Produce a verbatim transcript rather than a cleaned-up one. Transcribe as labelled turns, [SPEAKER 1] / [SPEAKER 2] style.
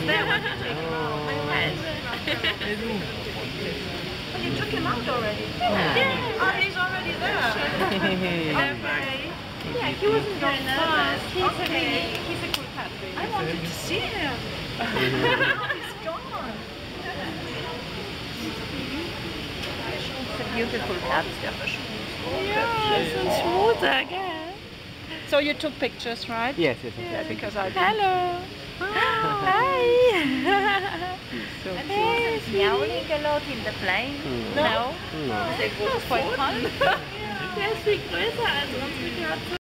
[SPEAKER 1] There, I want to take him out. Oh, you took him out already? Yeah. Oh, he's already there. Okay. Yeah, he wasn't very nervous. He's okay. a really, he's a cool cat. Really. I wanted to see him. Now he's gone. It's a beautiful cat.
[SPEAKER 2] Yeah, it's so smooth again.
[SPEAKER 1] So you took pictures, right?
[SPEAKER 3] Yes, yes, yes.
[SPEAKER 1] Yeah, because I did.
[SPEAKER 2] Hello. Hi.
[SPEAKER 3] So
[SPEAKER 2] And he wasn't meowing a lot in the plane.
[SPEAKER 3] Mm.
[SPEAKER 2] No.
[SPEAKER 3] No.
[SPEAKER 2] It was quite fun.
[SPEAKER 4] Der ist viel größer als unsere Katze.